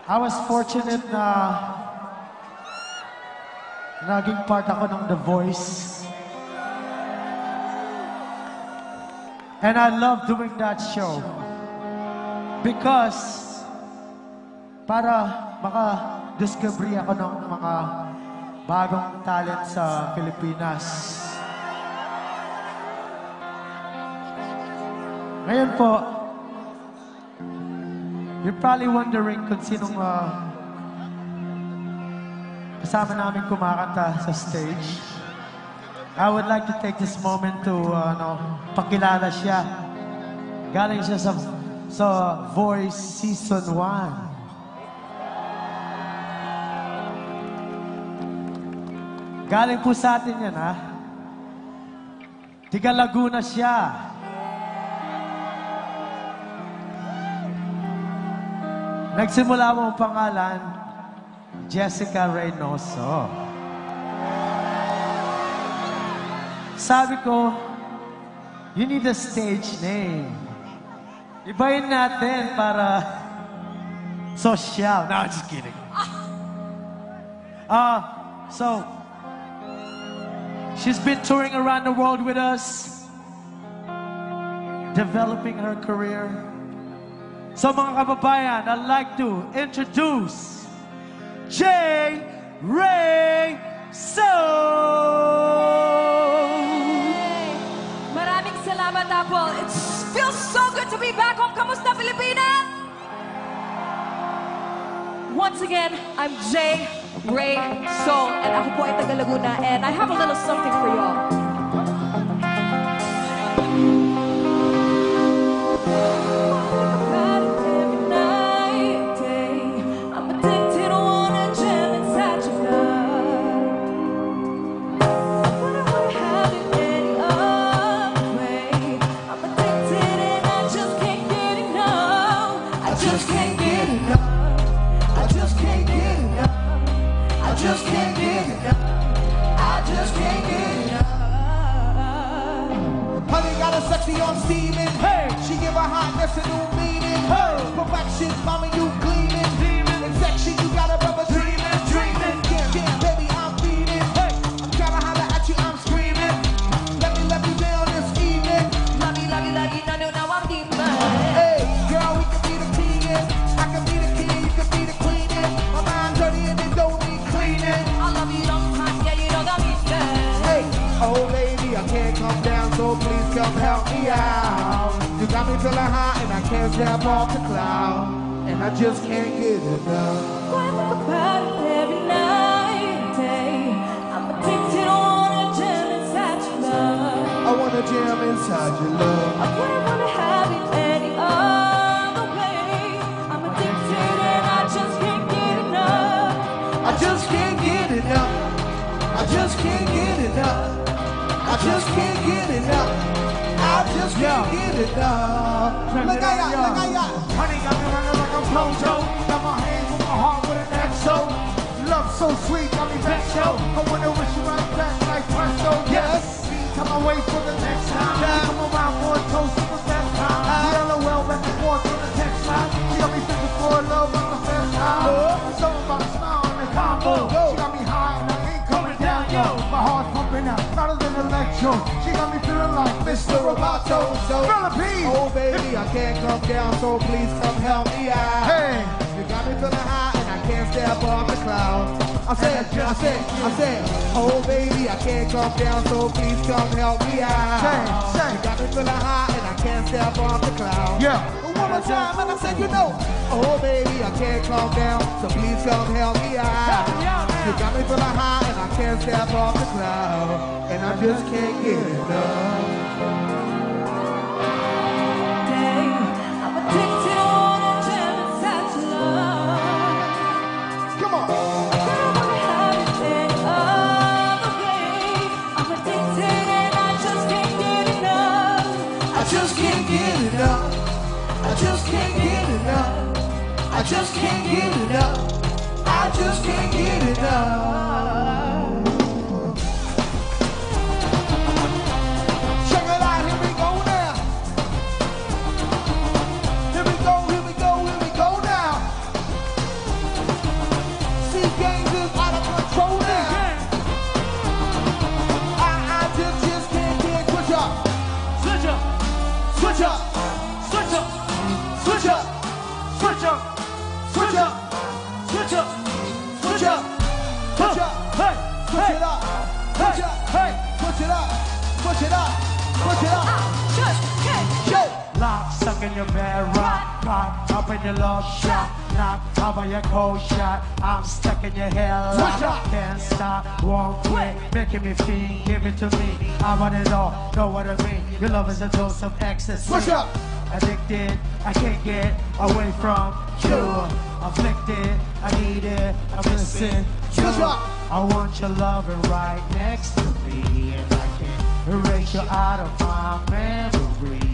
I was fortunate na naging part ako ng The Voice. And I love doing that show. Because para maka-discovery ako ng mga bagong talent sa Pilipinas. Ngayon po, you're probably wondering kung sinong kasama namin kumakanta sa stage. I would like to take this moment to pakilala siya. Galing siya sa Voice Season 1. Galing po sa atin yan, ha? Tiga Laguna siya. Nagsimula mo ang pangalan, Jessica Reynoso. Sabi ko, you need a stage name. Ibahin natin para social. No, I'm just kidding. So, she's been touring around the world with us, developing her career. So mga kababayan, I'd like to introduce JREYSOUL! Maraming salamat, Apple. It feels so good to be back home. Kamusta, Pilipinas? Once again, I'm JREYSOUL, and ako po ay taga Laguna, and I have a little something for you all. On steaming, hey. She give her hotness a new meaning. Hey. Perfection, mama, you gleaming. Demon. Infection, you got a rubber dreaming. Dreaming, yeah, baby, I'm feeding. Hey. I'm trying to holler at you, I'm screaming. Let me down this evening. Love you, now I'm deep. Hey, girl, we can be the king. I can be the king, you can be the queen. My mind dirty and it don't need cleaning. I love you long time, yeah, you know that means that. Hey, oh lady, I can't come down, so please come help me out. You got me feeling hot and I can't step off the cloud. And I just can't get enough. Boy, I think about it every night and day. I'm addicted, I wanna jam inside your love. I wanna jam inside your love. I wouldn't wanna have it any other way. I'm addicted and I just can't get enough. I just can't get enough. I just can't get enough. I just can't get enough. I just can't get enough. Look at ya. Honey, got me running like I'm Flojo. Got my hands on my heart with an XO. Love so sweet, got me back show. I wanna wish you right back like presto. Yes. Come away for the next time. Come around for a toast for the best time. LOL back and forth on the text line. She got me thinking for love on the first time. Something about a smile and a combo. She got me high and I ain't coming down, yo. My heart's pumping out, louder than electro. She got me feeling like Mr. Roboto. So, oh baby, I can't come down, so please come help me out. Hey, you got me feeling high and I can't step off the cloud. I said, oh baby, I can't come down, so please come help me out. You got me feeling high and I can't step off the cloud. Yeah. One more time and I said, you know, oh baby, I can't calm down, so please come help me out. You got me feeling high and I can't step off the cloud, and I just can't get enough. I'm addicted, I wanna jam inside your love. Come on. I don't wanna have it any other way. I'm addicted and I just can't get enough. I just can't get enough. I just can't get enough. I just can't get enough. I just can't get enough. Check it out, here we go now. Here we go now. up, switch up, switch up, switch up, switch up, hey, switch it up, switch up, hey, switch it up, switch it up, switch it up. Lock, stuck in your bed, rock, caught up in your love shot, knocked out by your cold shot. I'm stuck in your hair, lock, can't stop, won't quit, making me feel, give it to me. I want it all, know what I mean. Your love is a dose of ecstasy. Switch up. Addicted, I can't get away from you. Afflicted, I need it, I'm missing you. I want your loving right next to me, and I can't erase you out of my memory.